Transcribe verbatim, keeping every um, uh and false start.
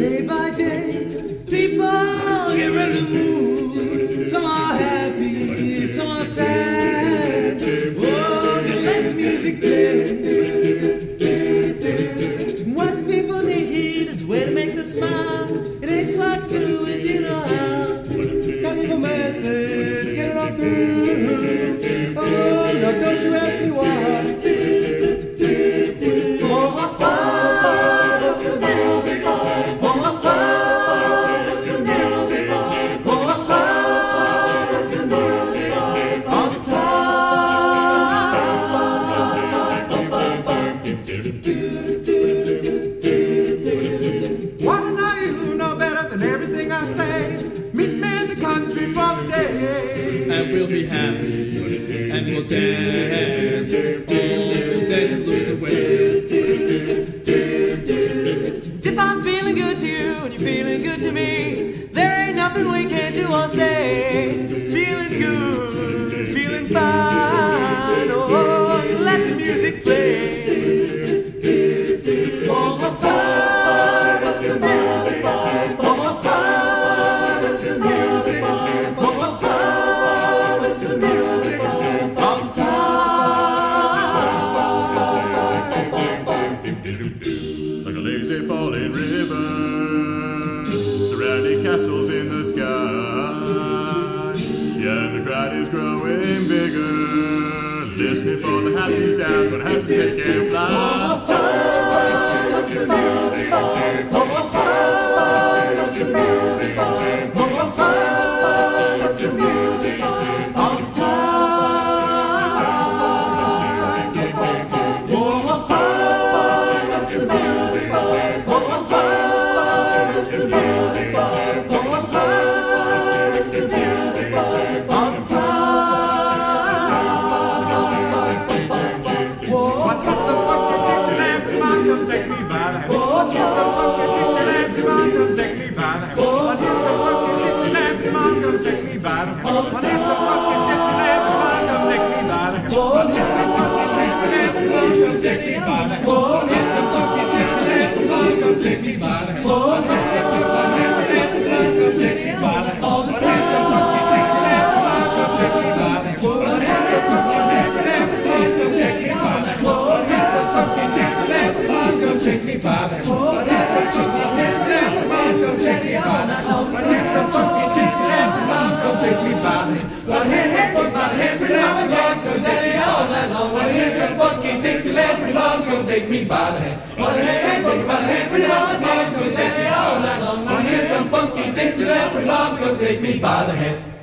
Day by day, people get ready to move. Some are happy, some are sad. Oh, they let the music play. What the people need is a way to make them smile. It ain't too hard to do if you know how. Gotta leave a message, get it on through. Oh, no, don't you ask me why. Wanna know you know better than everything I say. Meet me in the country for the day, and we'll be happy, and we'll dance, we'll dance the blues away. If I'm feeling good to you and you're feeling good to me, there ain't nothing we can't do or say. Feeling good, feeling fine, oh, let the music play. Oh, my God, that's the music. Oh, my God, that's the music. Oh, my God, that's the music. All the time. Like a lazy falling river, surrounding castles in the sky. Yeah, and the crowd is growing bigger. Listening for the happy sounds, when I have to take and fly. That's the music. Oh, my God, that's the music. Oh, my God, that's the music. All the time. Oh, my God, that's the music. Oh, my God, that's the music. Oh, my God, that's the music. All the time. What is so funky, Dixie, last month, come take me by the hand. What is so funky, Dixie, last month, come take me by the hand. What is so funky, Dixie, last month, come take me by the hand. What is so funky, Dixie, last month, come take me by the hand. What is so funky, Dixie, last month, come take me by the hand. What is so funky, Dixie, last month, come take me by the hand. What is so funky, Dixie, last month, come take me by the hand. All the time, so funky, Dixie, last month, come take me by the hand. What is so funky, Dixie, last month, come take me by the hand. What is so funky, Dixie, last month, come take me by the hand. What is so funky, Dixie, last month, come take me by the hand. What is so funky, Dixie, last month, come take me by the hand. One hand, hand, one body, hand, pretty mama, mom's gonna daddy all night long. One hand, some funky Dixieland, pretty mom's gonna take me by the hand. One hand, hand, one body, hand, pretty mama, mom's gonna daddy all night long. One hand, some funky Dixieland, pretty mom's gonna take me by the hand.